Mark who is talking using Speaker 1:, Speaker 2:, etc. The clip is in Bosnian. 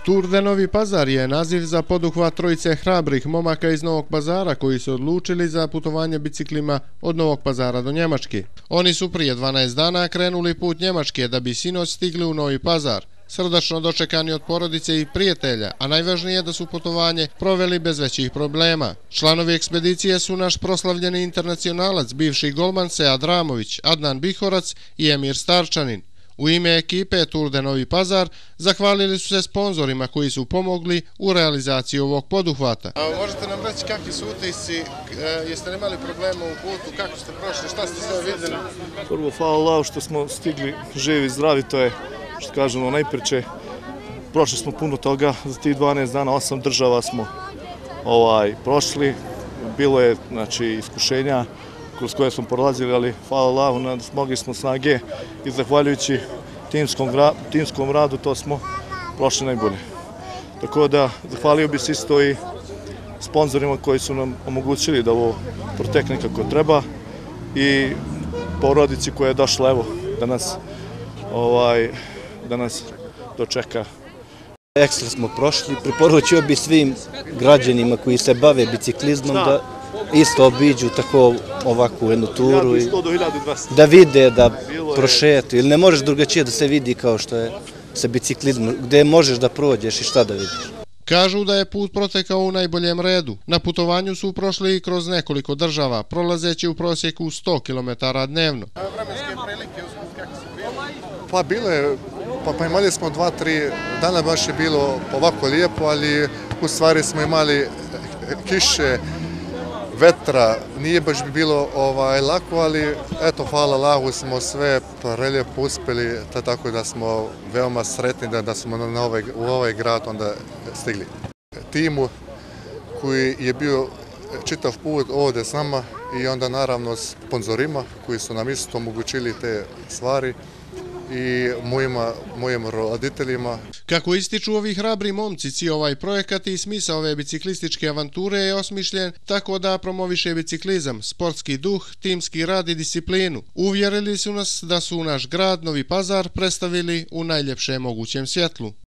Speaker 1: Tour de Novi Pazar je naziv za poduhvat trojice hrabrih momaka iz Novog Pazara koji su odlučili za putovanje biciklima od Novog Pazara do Njemačke. Oni su prije 12 dana krenuli put Njemačke da bi sinoć stigli u Novi Pazar, srdačno dočekani od porodice i prijatelja, a najvažnije je da su putovanje proveli bez većih problema. Članovi ekspedicije su naš proslavljeni internacionalac, bivši golman Sead Ramović, Adnan Bihorac i Emir Starčanin. U ime ekipe Tour de Novi Pazar zahvalili su se sponzorima koji su pomogli u realizaciji ovog poduhvata. Možete nam reći kakvi su utisci, jeste li imali problema u putu, kako ste prošli, šta ste sve vidjeli?
Speaker 2: Prvo, hvala Allahu što smo stigli živi i zdravi, to je što kažemo najpreče. Prošli smo puno toga, za tih 12 dana 8 država smo prošli. Bilo je iskušenja kroz koje smo prolazili, ali hvala Allahu, smogli smo snage i zahvaljujući timskom radu to smo prošli najbolje. Tako da zahvalio bi se isto i sponzorima koji su nam omogućili da ovo protekne kako treba i porodici koja je došla evo da nas dočeka.
Speaker 3: Ekstra smo prošli, preporučio bi svim građanima koji se bave biciklizmom da isto obiđu tako ovakvu jednu turu i da vide, da prošetu, ili ne možeš drugačije da se vidi kao što je sa biciklizmom, gde možeš da prođeš i šta da vidiš.
Speaker 1: Kažu da je put protekao u najboljem redu. Na putovanju su prošli i kroz nekoliko država, prolazeći u prosjeku 100 km dnevno. Vremenske prilike kako su bile?
Speaker 4: Pa bilo je, pa imali smo 2-3 dana, baš je bilo ovako lijepo, ali u stvari smo imali kiše, vetra, nije baš bilo lako, ali eto, hvala Allahu, smo sve prelijepo uspjeli, tako da smo veoma sretni da smo u ovaj grad onda stigli. Timu koji je bio čitav put ovdje s nama i onda naravno sponzorima koji su nam isto omogućili te stvari i mojim roditeljima.
Speaker 1: Kako ističu ovi hrabri momci, ovaj projekat i smisao ove biciklističke avanture je osmišljen tako da promoviše biciklizam, sportski duh, timski rad i disciplinu. Uvjerili su nas da su naš grad Novi Pazar predstavili u najljepšem mogućem svjetlu.